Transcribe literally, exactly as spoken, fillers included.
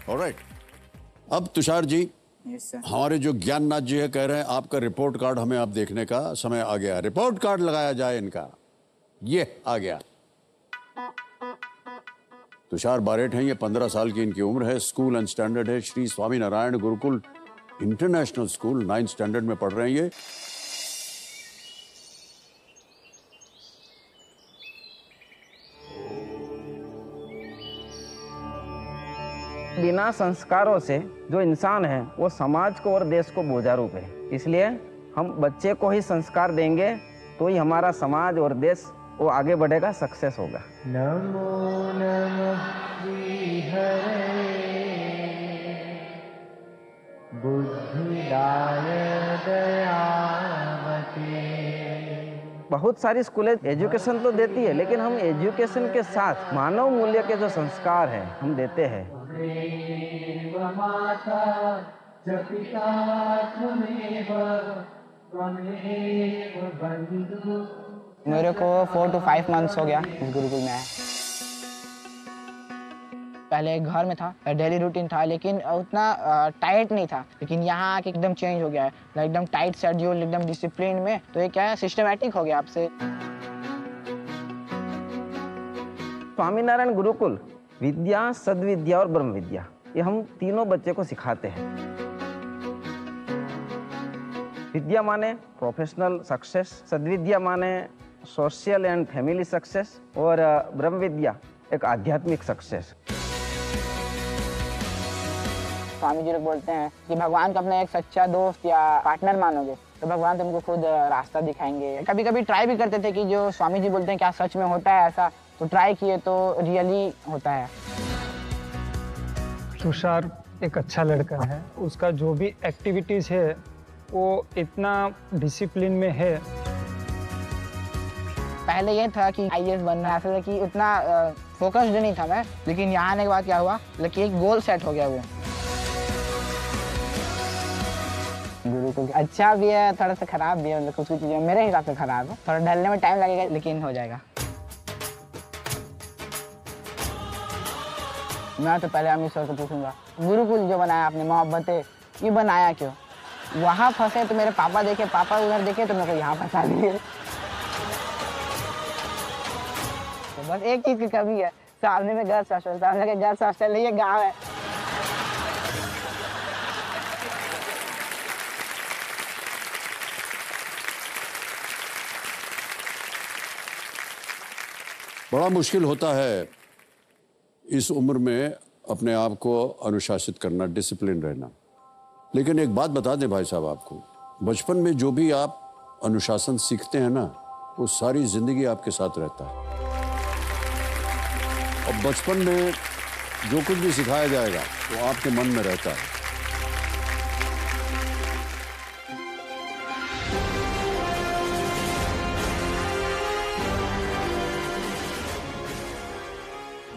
Alright. अब Tushar ji, yes, हमारे जो ज्ञाननाथ जी है कह रहे हैं आपका रिपोर्ट कार्ड हमें आप देखने का समय आ गया। रिपोर्ट कार्ड लगाया जाए इनका। ये आ गया। तुषार बारेट हैं, ये पंद्रह साल की इनकी उम्र है। स्कूल एंड स्टैंडर्ड है Shri Swami Narayan Gurukul international school, ninth standard में पढ़ रहे हैं ये। बिना संस्कारों से जो इंसान है वो समाज को और देश को बोझा रूप है। इसलिए हम बच्चे को ही संस्कार देंगे तो ही हमारा समाज और देश वो आगे बढ़ेगा, सक्सेस होगा। नमो नमः श्री हरे बुद्धिदाय दयावते। बहुत सारी स्कूलें एजुकेशन तो देती है, लेकिन हम एजुकेशन के साथ मानव मूल्य के जो संस्कार हैं हम देते हैं। माता च पिता त्वमेव त्वमेव बन्धु। मेरे को फोर टू फाइव मंथ्स हो गया इस गुरुकुल में आए। पहले घर में था, डेली रूटीन था, लेकिन उतना टाइट नहीं था। लेकिन यहाँ आके एकदम चेंज हो गया है, एकदम टाइट शेड्यूल, एकदम डिसिप्लिन में। तो ये क्या है, सिस्टमैटिक हो गया आपसे। स्वामीनारायण गुरुकुल विद्या, सद्विद्या और ब्रह्म विद्या, ये हम तीनों बच्चे को सिखाते हैं। विद्या माने प्रोफेशनल सक्सेस, सद्विद्या माने सोशल एंड फैमिली सक्सेस, और ब्रह्म विद्या एक आध्यात्मिक सक्सेस। स्वामी जी लोग बोलते हैं कि भगवान को अपना एक सच्चा दोस्त या पार्टनर मानोगे तो भगवान तुमको खुद रास्ता दिखाएंगे। कभी कभी ट्राई भी करते थे कि जो स्वामी जी बोलते हैं क्या सच में होता है ऐसा, तो ट्राई किए तो रियली होता है। तुषार एक अच्छा लड़का है, उसका जो भी एक्टिविटीज है वो इतना डिसिप्लिन में है। पहले ये था कि आई ए एस बनना है, ऐसा था कि उतना फोकस्ड नहीं था मैं। लेकिन यहाँ आने के बाद क्या हुआ, लेकिन एक गोल सेट हो गया। वो गुरुकुल अच्छा भी है, थोड़ा सा खराब भी है, मतलब कुछ कुछ चीज़ें मेरे हिसाब से खराब है। थोड़ा ढलने में टाइम लगेगा, लेकिन हो जाएगा। मैं तो पहले अमित सर को पूछूंगा, गुरुकुल जो बनाया आपने, मोहब्बतें, ये बनाया क्यों? वहाँ फंसे तो मेरे पापा देखे, पापा उधर देखे तो मेरे को यहाँ फंसा दिए। तो बस एक चीज़ की कमी है, सामने में गर्ल्स हॉस्टल, सामने के गर्ल्स हॉस्टल नहीं है, गाँव है। बड़ा मुश्किल होता है इस उम्र में अपने आप को अनुशासित करना, डिसिप्लिन रहना। लेकिन एक बात बता दें भाई साहब आपको, बचपन में जो भी आप अनुशासन सीखते हैं ना, वो सारी जिंदगी आपके साथ रहता है। और बचपन में जो कुछ भी सिखाया जाएगा वो आपके मन में रहता है।